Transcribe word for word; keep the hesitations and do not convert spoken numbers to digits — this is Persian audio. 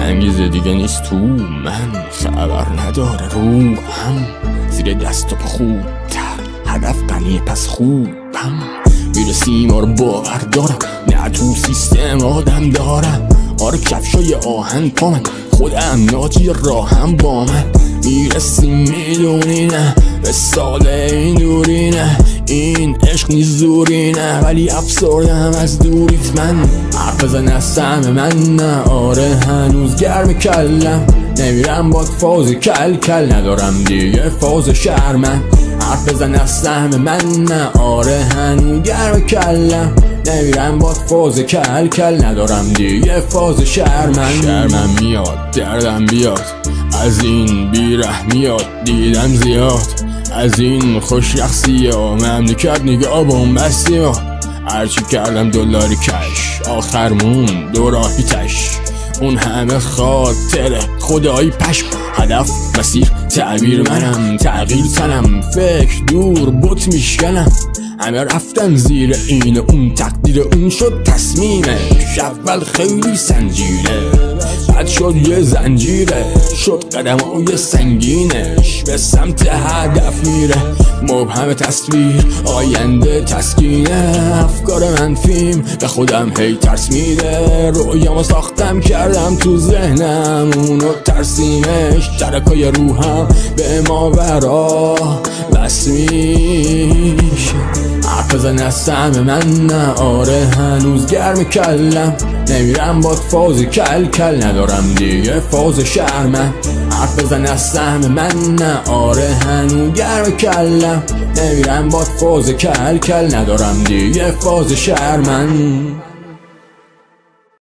انگیزه دیگه نیست تو من، خبر نداره روحم، زیر دست و پا خوبتر، هدف غنیه پس خوبم، میرسیم آره باور دارم، نه تو سیستم آدم دارم، آره کفشای آهن پا من، خودم ناجی راهم با من، میرسیم میدونی نه به سال این دوری نه، این عشق نیز زوری نه، ولی افسردم از دوریت من، حرف بزن از سهم من نه، آره هنوز گرم کلم، نمیرم باد فاز کل کل، ندارم دیگه فاز شهر من، حرف بزن از سهم من نه، آره هنوز گرم کلم، نمیرم باد فاز کل کل، ندارم دیگه فاز شهر من. شرمم میاد دردم بیاد از این بیرحمیات، دیدم زیاد از این خوش رخصی ها، مملکت نگاه بومبستی ها، هرچی کردم دلاری کش، آخر مون دو راهی تش، اون همه خاطره خدایی پشم، هدف مسیر تعبیر منم، تغییر تنم، فکر دور بوت میشکنم، همه رفتن زیر این اون، تقدیر اون شد تصمیمش، اول خیلی سنجیره بعد شد یه زنجیره، شد قدمای سنگینش به سمت هدف میره، مبهم تصویر آینده تسکینه، افکار منفیم به خودم هی ترس میده، رویامو ساختم کردم تو ذهنم اونو ترسیمش، ترکای روحم به ماورا بس میشه، حرف بزن از سهم من نه، آره هنوز گرم کلم، نمیرم باد فاز کل کل، ندارم دیگه فاز شهر من، حرف بزن از سهم من نه، آره هنوز گرم کلم، نمیرم باد فاز کل کل، ندارم دیگه فاز شهر من.